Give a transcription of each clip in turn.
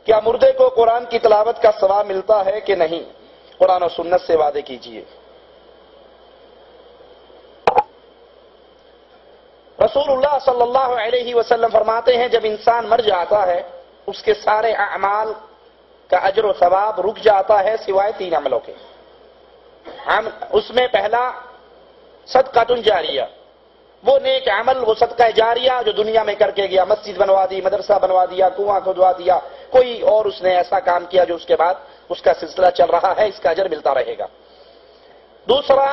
کیا مردے کو قرآن کی تلاوت کا ثواب ملتا ہے کہ نہیں؟ قرآن و سنت سے وعدے کیجیے۔ رسول اللہ صلی اللہ علیہ وسلم فرماتے ہیں جب انسان مر جاتا ہے اس کے سارے اعمال کا اجر و ثواب رک جاتا ہے سوائے 3 عملوں کے۔ اس میں پہلا صدقۃ جاریہ، وہ نیک عمل، وہ صدقہ جاریہ جو دنیا میں کر کے گیا، مسجد بنوا دی، مدرسہ بنوا دیا، کنواں کھدوا دیا، کوئی اور اس نے ایسا کام کیا جو اس کے بعد اس کا سلسلہ چل رہا ہے، اس کا اجر ملتا رہے گا۔ دوسرا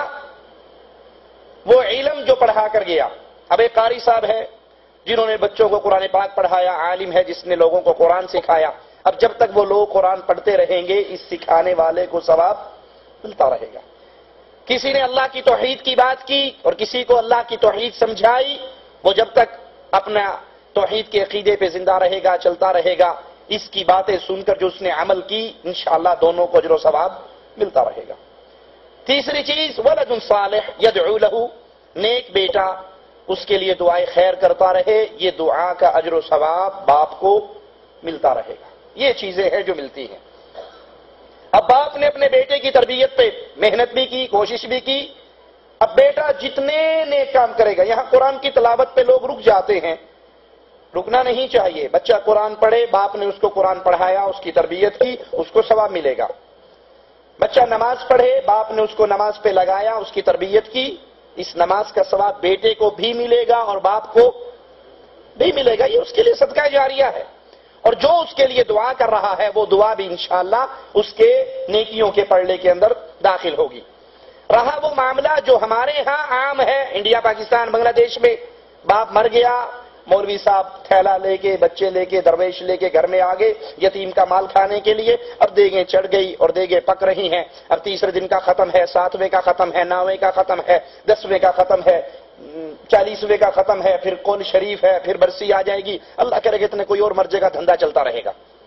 وہ علم جو پڑھا کر گیا، اب ایک قاری صاحب ہے جنہوں نے بچوں کو قرآن پاک پڑھایا، عالم ہے جس نے لوگوں کو قرآن سکھایا، اب جب تک وہ لوگ قرآن پڑھتے رہیں گے اس سکھانے والے کو ثواب ملتا رہے گا۔ کسی نے اللہ کی توحید کی بات کی اور کسی کو اللہ کی توحید سمجھائی، وہ جب تک اپنا توحید کے عقیدے پہ زندہ رہے گا، چلتا رہے گا، اس کی باتیں سن کر جو اس نے عمل کی انشاءاللہ دونوں کو اجر و ثواب ملتا رہے گا۔ تیسری چیز ولد صالح یدعو لہ، نیک بیٹا اس کے لیے دعائے خیر کرتا رہے، یہ دعا کا اجر و ثواب باپ کو ملتا رہے گا۔ یہ چیزیں ہیں جو ملتی ہیں۔ اب باپ نے اپنے بیٹے کی تربیت پہ محنت بھی کی، کوشش بھی کی، اب بیٹا جتنے نیک کام کرے گا، یہاں قرآن کی تلاوت پہ لوگ رک جاتے ہیں، رکنا نہیں چاہیے۔ بچہ قرآن پڑھے، باپ نے اس کو قرآن پڑھایا، اس کی تربیت کی، اس کو ثواب ملے گا۔ بچہ نماز پڑھے، باپ نے اس کو نماز پہ لگایا، اس کی تربیت کی، اس نماز کا ثواب بیٹے کو بھی ملے گا اور باپ کو بھی ملے گا۔ یہ اس کے لیے صدقہ جاریہ ہے، اور جو اس کے لیے دعا کر رہا ہے وہ دعا بھی انشاءاللہ اس کے نیکیوں کے پڑھنے کے اندر داخل ہوگی۔ رہا وہ معاملہ جو ہمارے ہاں عام ہے، انڈیا، پاکستان، بنگلہ دیش میں، باپ مر گیا، مولوی صاحب تھیلا لے کے، بچے لے کے، درویش لے کے گھر میں آ گئے یتیم کا مال کھانے کے لیے، اب دیگیں چڑھ گئی اور دیگیں پک رہی ہیں، اب تیسرے دن کا ختم ہے، 7ویں کا ختم ہے، 9ویں کا ختم ہے، 10ویں کا ختم ہے، 40ویں کا ختم ہے، پھر قول شریف ہے، پھر برسی آ جائے گی، اللہ کرے گا اتنے کوئی اور مرضے کا دھندا چلتا رہے گا۔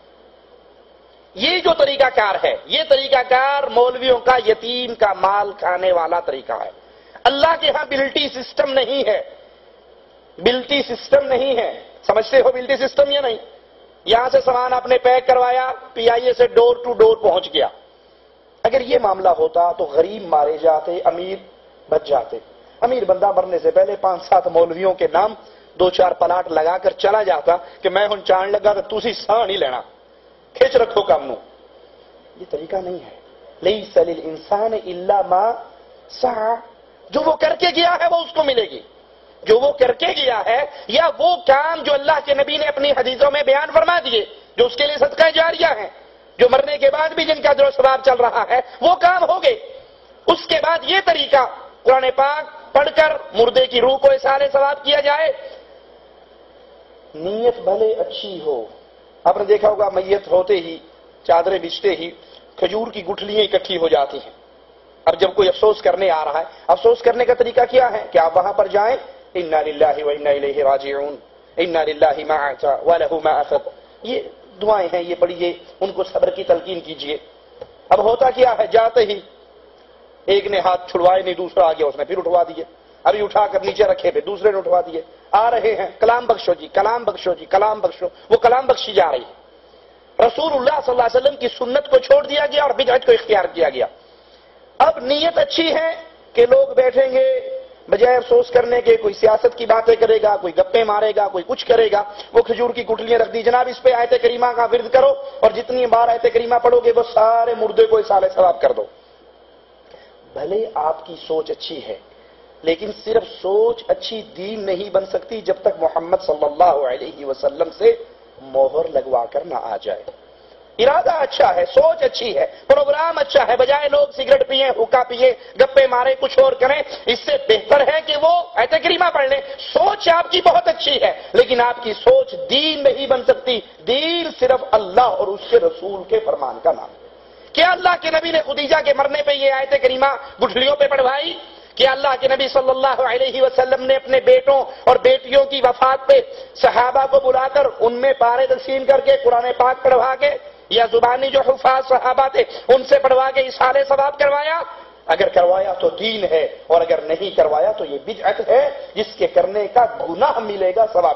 یہ جو طریقہ کار ہے، یہ طریقہ کار مولویوں کا یتیم کا مال کھانے والا طریقہ ہے۔ اللہ کے ہاں بلٹی سسٹم نہیں ہے، بلٹی سسٹم نہیں ہے۔ سمجھتے ہو بلٹی سسٹم یا نہیں؟ یہاں سے سامان آپ نے پیک کروایا، پی آئی اے سے ڈور ٹو ڈور پہنچ گیا۔ اگر یہ معاملہ ہوتا تو غریب مارے جاتے، امیر بچ جاتے۔ امیر بندہ مرنے سے پہلے 5-7 مولویوں کے نام 2-4 پلاٹ لگا کر چلا جاتا کہ میں ہن چان لگا تو تسی ساہ نہیں لینا، کھچ رکھو کام نو۔ یہ طریقہ نہیں ہے۔ لیس للانسان الا ما سعى، جو وہ کر کے گیا ہے وہ اس کو ملے گی، جو وہ کر کے گیا ہے، یا وہ کام جو اللہ کے نبی نے اپنی حدیثوں میں بیان فرما دیے جو اس کے لیے صدقہ جاریہ ہیں، جو مرنے کے بعد بھی جن کا جو ثواب چل رہا ہے وہ کام ہو گئے۔ اس کے بعد یہ طریقہ قرآن پاک پڑھ کر مردے کی روح کو احسان ثواب کیا جائے، نیت بھلے اچھی ہو۔ آپ نے دیکھا ہوگا میت ہوتے ہی، چادریں بچھتے ہی کھجور کی گٹھلیاں اکٹھی ہو جاتی ہیں۔ اب جب کوئی افسوس کرنے آ رہا ہے، افسوس کرنے کا طریقہ کیا ہے کہ آپ وہاں پر جائیں، انا للہ و انا الیہ راجعون، انا للہ ما اعطى وله ما اخذ، یہ دعائیں ہیں، یہ پڑھیے، ان کو صبر کی تلقین کیجیے۔ اب ہوتا کیا ہے، جاتے ہی ایک نے ہاتھ چھڑوائے نہیں، دوسرا آ گیا، اس نے پھر اٹھوا دیے، ابھی اٹھا کر نیچے رکھے پھر دوسرے نے اٹھوا دیے، آ رہے ہیں کلام بخشو جی، کلام بخشو جی، کلام بخشو، وہ کلام بخشی جا رہی ہے۔ رسول اللہ صلی اللہ علیہ وسلم کی سنت کو چھوڑ دیا گیا اور بدعت کو اختیار کیا گیا۔ اب نیت اچھی ہے کہ لوگ بیٹھیں گے، بجائے افسوس کرنے کے کوئی سیاست کی باتیں کرے گا، کوئی گپے مارے گا، کوئی کچھ کرے گا، وہ کھجور کی گٹھلیاں رکھ دی، جناب اس پہ آیت کریمہ کا ورد کرو اور جتنی بار آیت کریمہ پڑھو گے وہ سارے مردے کو احسان ثواب کر دو۔ بھلے آپ کی سوچ اچھی ہے، لیکن صرف سوچ اچھی دین نہیں بن سکتی جب تک محمد صلی اللہ علیہ وسلم سے مہر لگوا کر نہ آ جائے۔ ارادہ اچھا ہے، سوچ اچھی ہے، پروگرام اچھا ہے، بجائے لوگ سگریٹ پیئیں، حکا پیئیں، گپے مارے، کچھ اور کریں، اس سے بہتر ہے کہ وہ آیت کریمہ پڑھ لیں۔ سوچ آپ کی بہت اچھی ہے، لیکن آپ کی سوچ دین نہیں بن سکتی۔ دین صرف اللہ اور اس کے رسول کے فرمان کا نام ہے۔ کیا اللہ کے نبی نے خدیجہ کے مرنے پہ یہ آیت کریمہ گٹھلیوں پہ پڑھوائی؟ کہ اللہ کے نبی صلی اللہ علیہ وسلم نے اپنے بیٹوں اور بیٹیوں کی وفات پہ صحابہ کو بلا کر ان میں پارے تقسیم کر کے قرآن پاک پڑھوا کے، یا زبانی جو حفاظ صحابہ تھے ان سے پڑھوا کے احسان ثواب کروایا؟ اگر کروایا تو دین ہے، اور اگر نہیں کروایا تو یہ بدعت ہے جس کے کرنے کا گناہ ملے گا، ثواب